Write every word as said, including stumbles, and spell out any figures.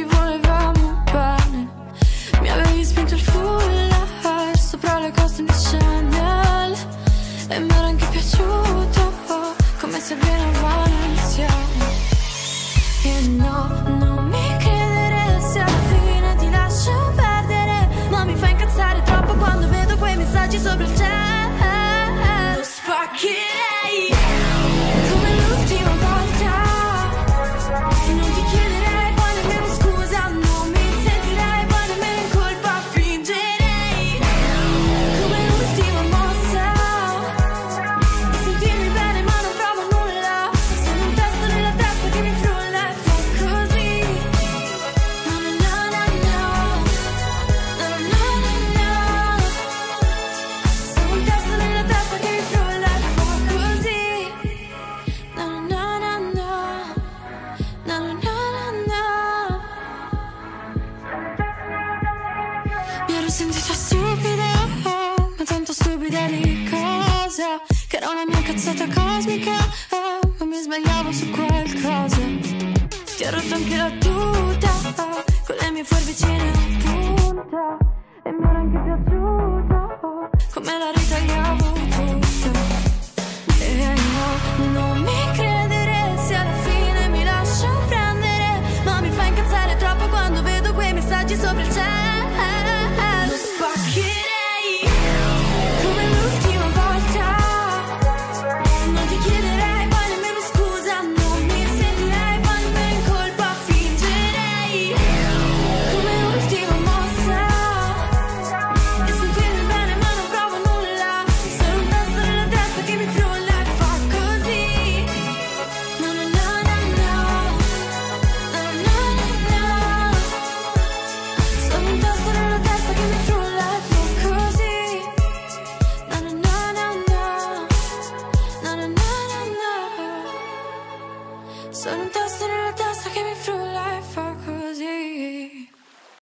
volevamo bene. Mi avevi spinto il foulard sopra le coste di Chanel e mi era anche piaciuto, come se viene a Valencia. E no, non mi credere se alla fine ti lascio perdere, ma mi fa incazzare troppo quando vedo quei messaggi sopra il cielo. Lo spaccherei come l'ultima volta. Non ti chiederei poi nemmeno scusa, non mi sentirei poi nemmeno in colpa. Fingerei come l'ultima mossa di sentirmi bene ma non provo nulla. Sono un testo nella testa che mi frulla e fa così. No, no, no, no, no, no, no, no, no. Sono un testo nella testa che mi frulla e fa così. No, no, no, no, no, no, no, no. Mi ero sentita stupida, ma tanto stupida di cosa? Che era una mia cazzata cosmica, ma mi sbagliavo su qualcosa. Ti ha rotto anche la tua.